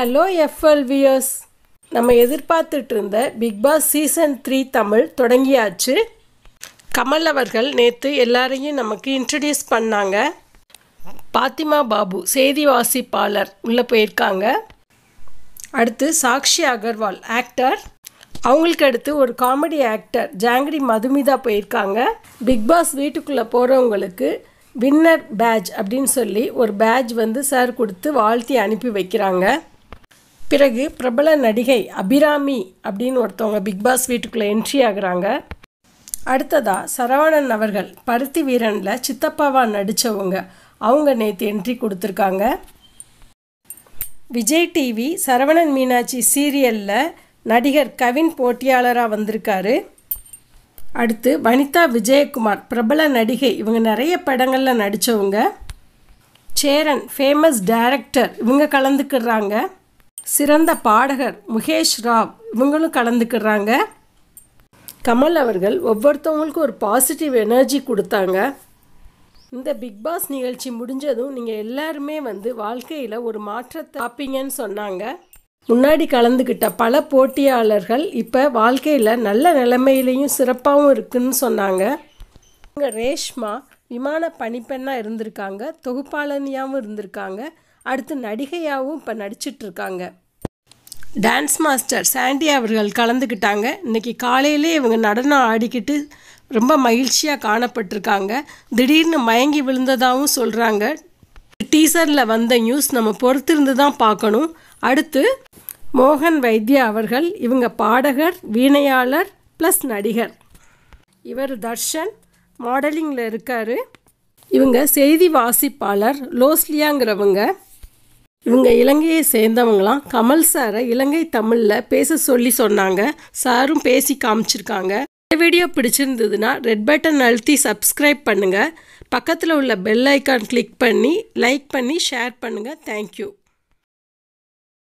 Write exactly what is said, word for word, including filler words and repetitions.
Hello FWorld viewers, நம்ம எதிர்பார்த்துட்டு இருந்த Bigg Boss season three Tamil தொடங்கியாச்சு. கமல் அவர்கள் நேற்று எல்லாரையும் நமக்கு இன்ட்ரடியூஸ் பண்ணாங்க. பாத்திமா பாபு செய்தி வாசிப்பாளர் உள்ளே போயிருக்காங்க. அடுத்து சாக்ஷி அகர்வால் ஆக்டர், அவங்களுக்கு அடுத்து ஒரு காமெடி ஆக்டர் ஜாங்கிரி மதுமிதா போயிருக்காங்க. பிக் பாஸ் வீட்டுக்குள்ளே போகிறவங்களுக்கு வின்னர் பேட்ஜ் அப்படின்னு சொல்லி ஒரு பேட்ஜ் வந்து சார் கொடுத்து வாழ்த்தி அனுப்பி வைக்கிறாங்க. பிறகு பிரபல நடிகை அபிராமி அப்படின்னு ஒருத்தவங்க பிக் பாஸ் வீட்டுக்குள்ளே என்ட்ரி ஆகுறாங்க. அடுத்ததாக சரவணன் அவர்கள் பருத்தி வீரனில் சித்தப்பாவாக நடித்தவங்க, அவங்க நேற்று என்ட்ரி கொடுத்துருக்காங்க. விஜய் டிவி சரவணன் மீனாட்சி சீரியலில் நடிகர் கவின் போட்டியாளராக வந்திருக்காரு. அடுத்து வனிதா விஜயகுமார் பிரபல நடிகை, இவங்க நிறைய படங்களில் நடித்தவங்க. சேரன் ஃபேமஸ் டைரக்டர், இவங்க கலந்துக்கிறாங்க. சிறந்த பாடகர் முகேஷ் ராவ், இவங்களும் கலந்துக்கிறாங்க. கமல் அவர்கள் ஒவ்வொருத்தவங்களுக்கும் ஒரு பாசிட்டிவ் எனர்ஜி கொடுத்தாங்க. இந்த பிக் பாஸ் நிகழ்ச்சி முடிஞ்சதும் நீங்கள் எல்லாருமே வந்து வாழ்க்கையில் ஒரு மாற்றத்தை பார்ப்பீங்கன்னு சொன்னாங்க. முன்னாடி கலந்துக்கிட்ட பல போட்டியாளர்கள் இப்போ வாழ்க்கையில் நல்ல நிலைமையிலையும் சிறப்பாகவும் இருக்குன்னு சொன்னாங்க. இவங்க ரேஷ்மா விமான பணிப்பெண்ணாக இருந்திருக்காங்க, தொகுப்பாளனியாகவும் இருந்திருக்காங்க, அடுத்து நடிகையாகவும் இப்போ நடிச்சிட்ருக்காங்க. டான்ஸ் மாஸ்டர் சாண்டி அவர்கள் கலந்துக்கிட்டாங்க. இன்றைக்கி காலையிலே இவங்க நடனம் ஆடிக்கிட்டு ரொம்ப மகிழ்ச்சியாக காணப்பட்டிருக்காங்க. திடீர்னு மயங்கி விழுந்ததாகவும் சொல்கிறாங்க. டீசரில் வந்த நியூஸ் நம்ம பொறுத்திருந்து தான் பார்க்கணும். அடுத்து மோகன் வைத்யா அவர்கள், இவங்க பாடகர், வீணையாளர் ப்ளஸ் நடிகர். இவர் தர்ஷன் மாடலிங்கில் இருக்கார். இவங்க செய்தி வாசிப்பாளர் லோஸ்லியாங்கிறவங்க. இவங்க இலங்கையை சேர்ந்தவங்களாம். கமல் சாரை இலங்கை தமிழில் பேச சொல்லி சொன்னாங்க. சாரும் பேசி காமிச்சிருக்காங்க. இந்த வீடியோ பிடிச்சிருந்ததுன்னா ரெட் பட்டன் அழுத்தி சப்ஸ்கிரைப் பண்ணுங்கள். பக்கத்தில் உள்ள பெல் ஐக்கான் கிளிக் பண்ணி லைக் பண்ணி ஷேர் பண்ணுங்கள். தேங்க்யூ.